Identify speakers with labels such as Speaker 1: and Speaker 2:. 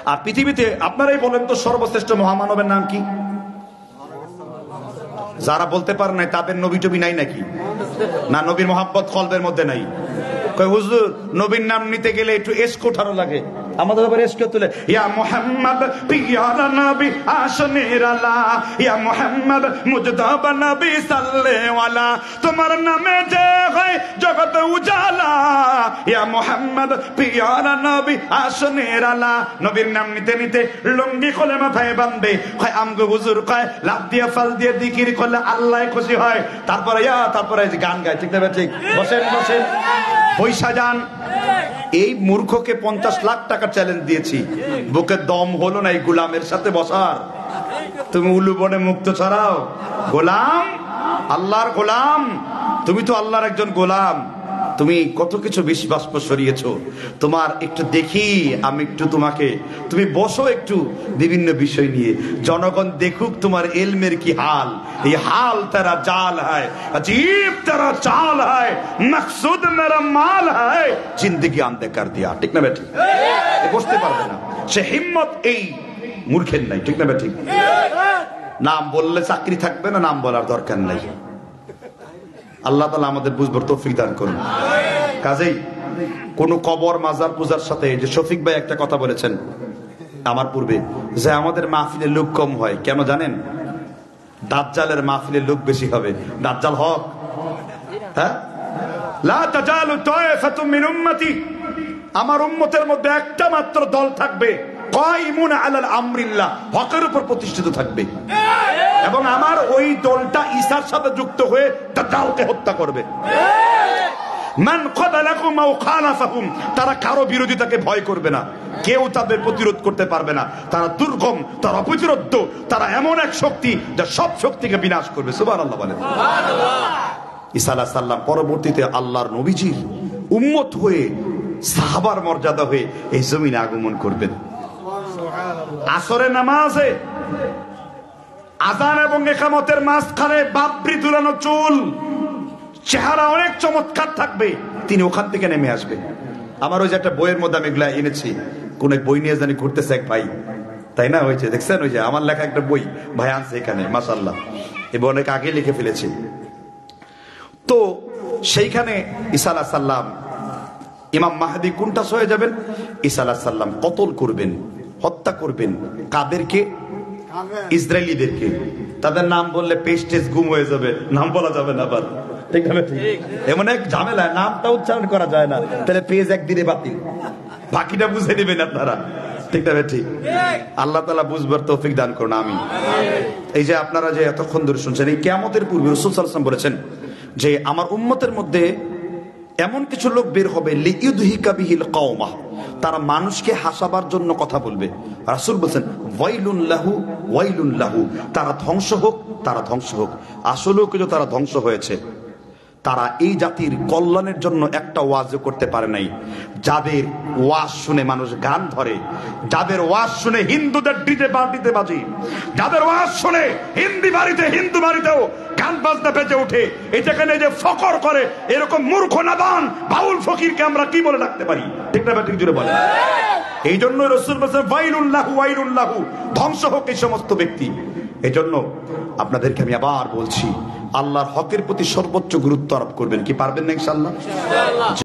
Speaker 1: আর পৃথিবীতে আপনারাই বলেন তো সর্বশ্রেষ্ঠ মহামানবের নাম কি? যারা বলতে পারেন নাই তাদের নবী টবি নাই নাকি? না নবীর মহাব্বত কলবের মধ্যে নাই? কই হুজুর নবীর নাম নিতে গেলে একটু এসকোঠারো লাগে, আমাদের ব্যাপারে এসকো তুলে ইয়া মুহাম্মদ পিয়ারা নবী আশনের আলা, ইয়া মুহাম্মদ মুজতাবা নবী সাল্লাল্লাহু আলা, তোমার নামে যে হয় জগৎ উজালা, ইয়া মুহাম্মদ পিয়ারা নবী আশনের আলা। নবীর নাম নিতে নিতে লুঙ্গি খুলে মাথায় বাঁধবে, কয় আমগো হুজুর কয় লাভ দিয়ে ফাল দিয়ে জিকির করলে আল্লাহ খুশি হয়। তারপরে গান গায়, ঠিক না ঠিক? বসেন বসেন পয়সা যান। এই মূর্খকে 50 লাখ টাকা চ্যালেঞ্জ দিয়েছি, বুকে দম হলো না এই গোলামের সাথে বসার। তুমি উলু বনে মুক্ত ছড়াও, গোলাম, আল্লাহর গোলাম। তুমি তো আল্লাহর একজন গোলাম, তুমি কত কিছু বিশ্বাস সরিয়েছো। তোমার একটু দেখি আমি একটু তোমাকে, তুমি বসো একটু বিভিন্ন বিষয় নিয়ে, জনগণ দেখুক তোমার এলমের কি হাল। এই হাল তেরা জাল হয়, अजीब तेरा चाल है, मकसूद मेरा माल है, जिंदगी आंदे कर दिया। ঠিক না বেঠিক? বসতে পারবে না, সে হিম্মত এই মূর্খের নাই। ঠিক না বেঠিক? নাম বললে চাকরি থাকবে না, নাম বলার দরকার নাই। আল্লাহ তাআলা আমাদের বুঝবার তৌফিক দান করুন। কাজেই কোন কবর মাজার পূজার সাথে, যে শফিক ভাই একটা কথা বলেছেন আমার পূর্বে, যে আমাদের মাহফিলে লোক কম হয় কেন জানেন? দাজ্জালের মাহফিলে লোক বেশি হবে। দাজ্জাল হক? হ্যাঁ, লা তাজালু তায়ফাতুম মিন উম্মতি, আমার উম্মতের মধ্যে একটা মাত্র দল থাকবে, কায়িমুন আলাল আমরিল্লাহ, হকের উপর প্রতিষ্ঠিত থাকবে, এবং আমার ওই দলটা ঈসার সাথে যুক্ত হয়ে দাজ্জালকে হত্যা করবে। মান ক্বাবালাকুম আও খালাফাকুম, তারা কারো বিরোধিতাকে ভয় করবে না, কেউ তাদের প্রতিরোধ করতে পারবে না। তারা দুর্গম, তারা অপ্রতিরোধ্য, তারা এমন এক শক্তি যা সব শক্তিকে বিনাশ করবে। সুবহানাল্লাহ বলেন। ঈসা আলাইহিস সালাম পরবর্তীতে আল্লাহর নবীজির উম্মত হয়ে, সাহাবার মর্যাদা হয়ে এই জমিনে আগমন করবেন। আসরের নামাজে আযান এবং ইকামতের মাঝখানে বাবরি দুলানো চুল, চেহারা অনেক চমৎকার থাকবে, তিনি ওখান থেকে নেমে আসবে। আমার ওই যে একটা বইয়ের মধ্যে আমি এগুলা এনেছি, কোন বই নিয়ে জানি ঘুরতেছে এক ভাই, তাই না? হয়েছে দেখছেন, ওই যে আমার লেখা একটা বই ভাই আনছে এখানে, মাশাআল্লাহ, এবং অনেক আগে লিখে ফেলেছি। তো সেইখানে ঈসা আলাইহিস সালাম, ইমাম মাহদি কোনটা হয়ে যাবেন? ঈসা আলাইহিস সালাম কতল করবেন, হত্যা করবেন। কাদেরকে? ইসরায়েলীদেরকে। তাদের নাম বললে পেস্টেজ গুম হয়ে যাবে, নাম বলা যাবে না আবার। ঠিক না? এমন এক ঝামেলা, নামটা উচ্চারণ করা যায় না, তাহলে পেজ একদিনে বাতিল, বাকিটা বুঝে নেবেন আপনারা। ঠিক না? ঠিক। আল্লাহ তাআলা বুঝবার তৌফিক দান করুন, আমিন। এই যে আপনারা যে এতক্ষণ ধরে শুনছেন, এই কিয়ামতের পূর্বে রাসূল সাল্লাল্লাহু আলাইহি ওয়াসাল্লাম বলেছেন যে আমার উম্মতের মধ্যে এমন কিছু লোক বের হবে, লিইউদহিকা বিহিল কওমা, তারা মানুষকে হাসাবার জন্য কথা বলবে। রাসূল বলেন ওয়াইলুন লাহু ওয়াইলুন লাহু, তারা ধ্বংস হোক, তারা ধ্বংস হোক। আসলেও কিন্তু তারা ধ্বংস হয়েছে। তারা এই জাতির কল্যাণের জন্য একটা ওয়াজও করতে পারে নাই। যাদের ওয়াজ শুনে মানুষ গান ধরে, যাদের ওয়াজ শুনে হিন্দুদের ডিজে পার্টিতে বাজে, যাদের ওয়াজ শুনে হিন্দু বাড়িতেও গান বাজনা বেজে ওঠে, এটাখানে যে ফকর করে, এরকম মূর্খ নাদান বাউল ফকিরকে আমরা কি বলে ডাকতে পারি? ঠিক না? ঠিক জুড়ে বলে। এই জন্য রাসূল বলেছেন ওয়াইলুল্লাহু ওয়াইলুল্লাহু, ধ্বংস হোক এই সমস্ত ব্যক্তি। এই জন্য আপনাদেরকে আমি আবার বলছি, আল্লাহর হকের প্রতি সর্বোচ্চ গুরুত্ব আরোপ করবেন। কি পারবেন না ইনশাআল্লাহ?